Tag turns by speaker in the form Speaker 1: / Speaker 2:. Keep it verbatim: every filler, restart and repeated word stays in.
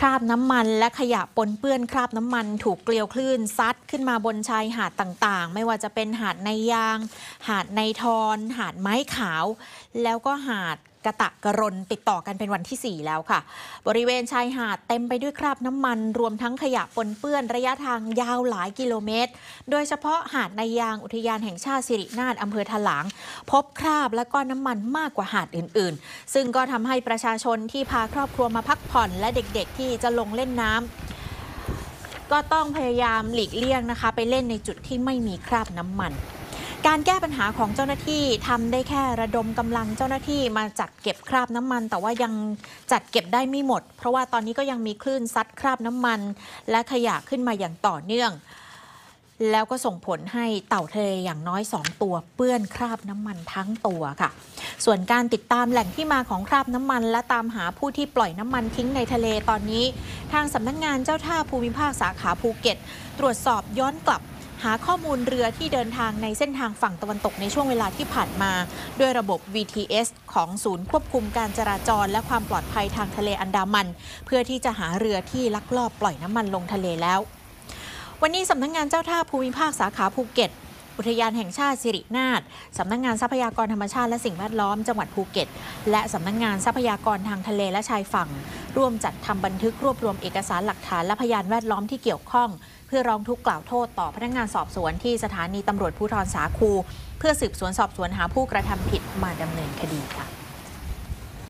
Speaker 1: ราบน้ำมันและขยะปนเปื้อนคราบน้ำมันถูกเกลียวคลื่นซัดขึ้นมาบนชายหาดต่างๆไม่ว่าจะเป็นหาดในยางหาดในทอนหาดไม้ขาวแล้วก็หาดกระตะกระรนติดต่อกันเป็นวันที่สี่แล้วค่ะบริเวณชายหาดเต็มไปด้วยคราบน้ำมันรวมทั้งขยะปนเปื้อนระยะทางยาวหลายกิโลเมตรโดยเฉพาะหาดในยางอุทยานแห่งชาติสิรินาถอำเภอถลางพบคราบและก็น้ำมันมากกว่าหาดอื่นๆซึ่งก็ทำให้ประชาชนที่พาครอบครัวมาพักผ่อนและเด็กๆที่จะลงเล่นน้ำก็ต้องพยายามหลีกเลี่ยงนะคะไปเล่นในจุดที่ไม่มีคราบน้ำมันการแก้ปัญหาของเจ้าหน้าที่ทำได้แค่ระดมกำลังเจ้าหน้าที่มาจัดเก็บคราบน้ำมันแต่ว่ายังจัดเก็บได้ไม่หมดเพราะว่าตอนนี้ก็ยังมีคลื่นซัดคราบน้ำมันและขยะขึ้นมาอย่างต่อเนื่องแล้วก็ส่งผลให้เต่าทะเลอย่างน้อยสองตัวเปื้อนคราบน้ำมันทั้งตัวค่ะส่วนการติดตามแหล่งที่มาของคราบน้ำมันและตามหาผู้ที่ปล่อยน้ำมันทิ้งในทะเลตอนนี้ทางสำนักงานเจ้าท่าภูมิภาคสาขาภูเก็ตตรวจสอบย้อนกลับหาข้อมูลเรือที่เดินทางในเส้นทางฝั่งตะวันตกในช่วงเวลาที่ผ่านมาด้วยระบบ วี ที เอส ของศูนย์ควบคุมการจราจรและความปลอดภัยทางทะเลอันดามันเพื่อที่จะหาเรือที่ลักลอบปล่อยน้ำมันลงทะเลแล้ววันนี้สำนักงานเจ้าท่าภูมิภาคสาขาภูเก็ตอุทยานแห่งชาติสิรินาถสำนักงานทรัพยากรธรรมชาติและสิ่งแวดล้อมจังหวัดภูเก็ตและสำนักงานทรัพยากรทางทะเลและชายฝั่งร่วมจัดทำบันทึกรวบรวมเอกสารหลักฐานและพยานแวดล้อมที่เกี่ยวข้องเพื่อร้องทุกข์กล่าวโทษต่อพนักงานสอบสวนที่สถานีตำรวจภูธรสาคูเพื่อสืบสวนสอบสวนหาผู้กระทำผิดมาดำเนินคดีค่ะ